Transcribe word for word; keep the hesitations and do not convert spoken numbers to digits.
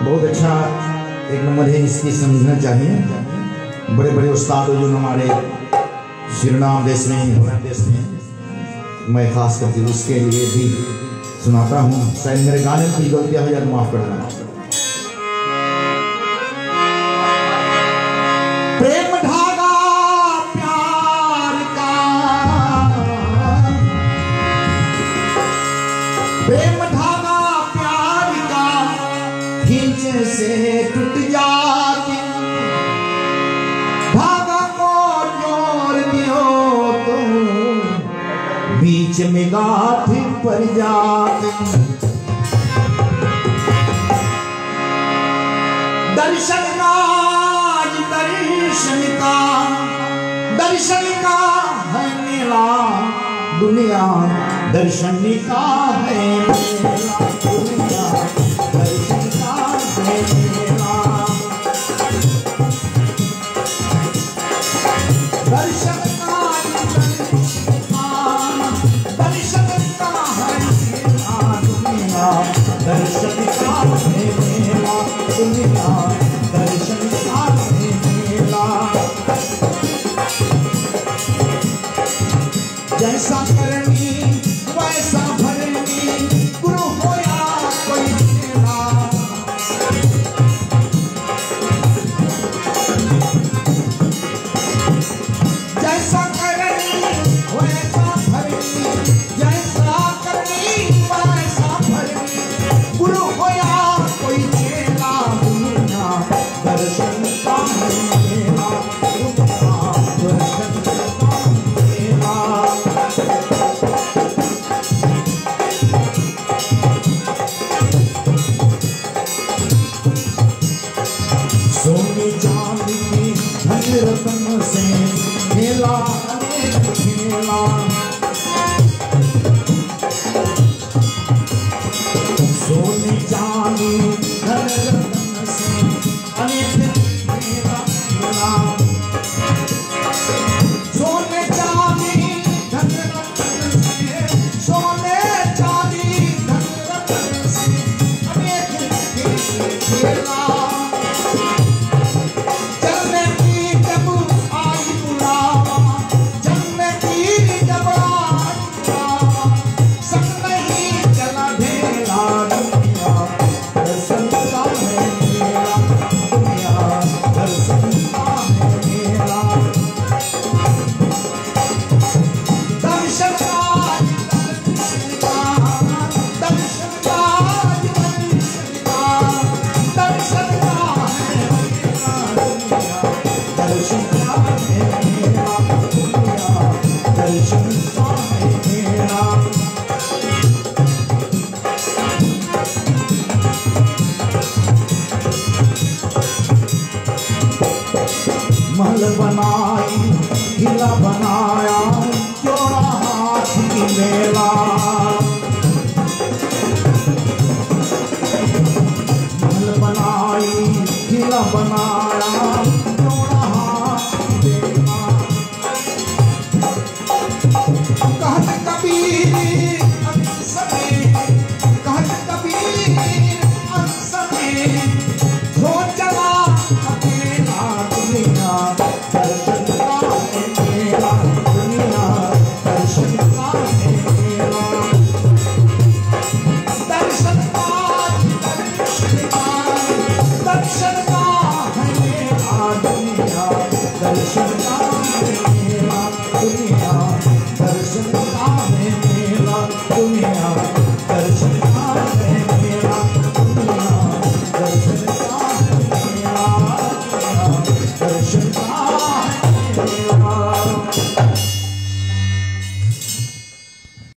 बहुत अच्छा एक नंबर है, इसकी समझना चाहिए। बड़े बड़े उस्ताद जो हमारे श्रीनाम देश में, हमारे देश में, मैं खास करके उसके लिए भी सुनाता हूँ। शायद मेरे गाने की गलतियाँ हो जाए तो माफ करना। प्रेम धागा प्यार का, प्रेम धागा प्यार का खींचे से टूट जाती, धागा को जोड़ दियो तो बीच में गांठ पड़ जाती। दर्शन राज दर्शन का, दर्शन का है मेला दुनिया, दर्शन का है मेला दुनिया, दर्शन का है मेला। दर्शन का दर्शन का, दर्शन का है मेला दुनिया, दर्शन का है मेला दुनिया, दर्शन का है मेला। जैसा करनी वैसा भरनी, गुरु होया कोई मेरा। जैसा करनी वैसा भरनी, जैसा करनी वैसा भरनी, गुरु होया कोई मेरा दुनिया, दर्शन का है मेरा दुनिया, दर्शन का है मेरा। सोने चांदी धन रत्न से खेला अनेक खेला, सोने चांदी धन रत्न से अनेक खेला खेला। सोने चांदी धन रत्न से, सोने चांदी धन रत्न से अनेक खेला। महल बनाई किला बनाया, जोड़ा हाथ की मेला। महल बनाई किला बनाया, जोड़ा हाथ की मेला। कहत कबीर अंस में, कहत कबीर अंस में, जो चला अकेला दुनिया, दर्शन का है मेरा दुनिया, दर्शन का है मेरा। दर्शन का दर्शन का, दर्शन का है मेरा दुनिया, दर्शन का है मेरा दुनिया,